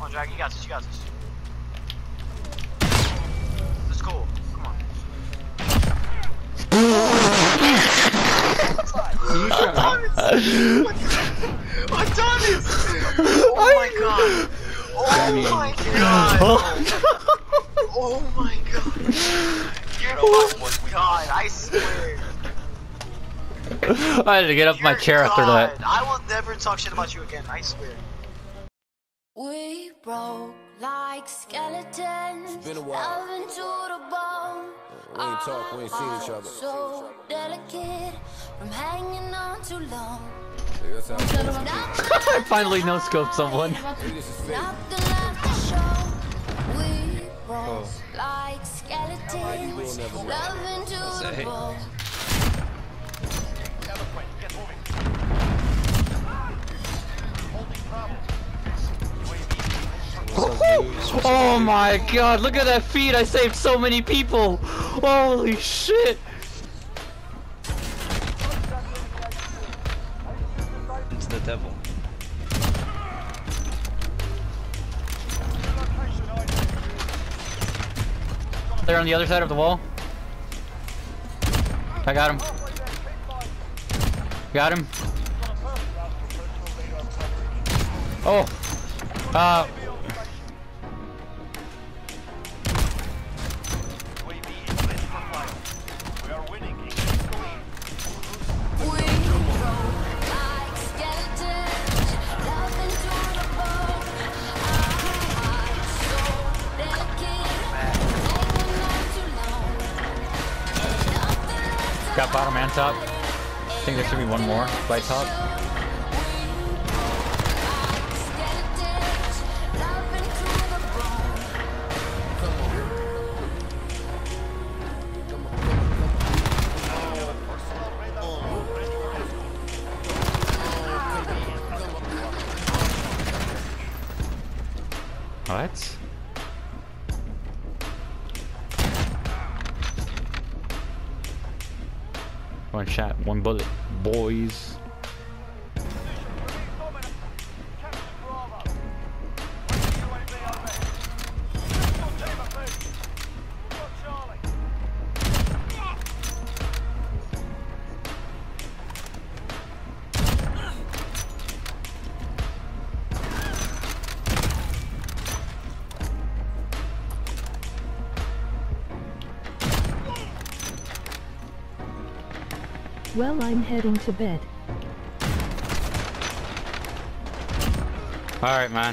on, Dragon. You got this. You got this. Let's go. Come on. Adonis! Oh my god! Oh my god! Oh my god! Oh my god! I swear! I had to get off my chair after that. I will never talk shit about you again, I swear. We broke like skeletons, It's been a while. loving to the bone. We ain't talked, we ain't seen each other. So delicate from hanging on too long. Yeah, that's how it goes. I finally no-scoped someone. Maybe this is fate. Nothing left to show. We broke like skeletons, loving to the bone. Oh my god, look at that feed! I saved so many people! Holy shit! It's the devil. They're on the other side of the wall. I got him. Got him. Oh! Got bottom and top. I think there should be one more by top. What? One shot, one bullet, boys. Well, I'm heading to bed. Alright, man.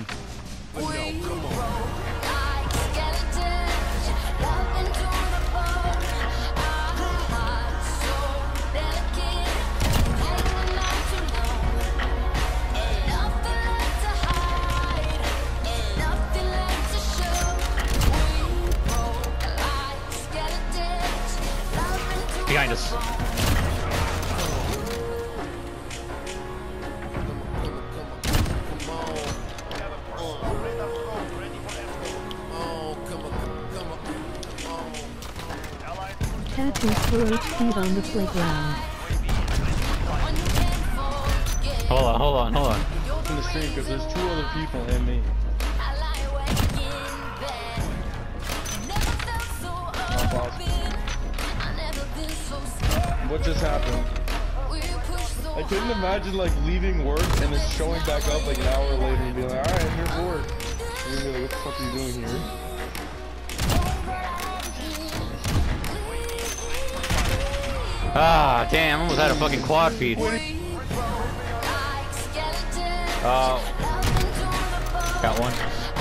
Behind us. Catching throat feed on the playground. Hold on. In the stream because there's two other people and me. What just happened? I couldn't imagine like leaving work and then showing back up like an hour later and being like, alright, I'm here for work. And you'd be like, what the fuck are you doing here? Ah, damn, almost had a fucking quad feed. Got one.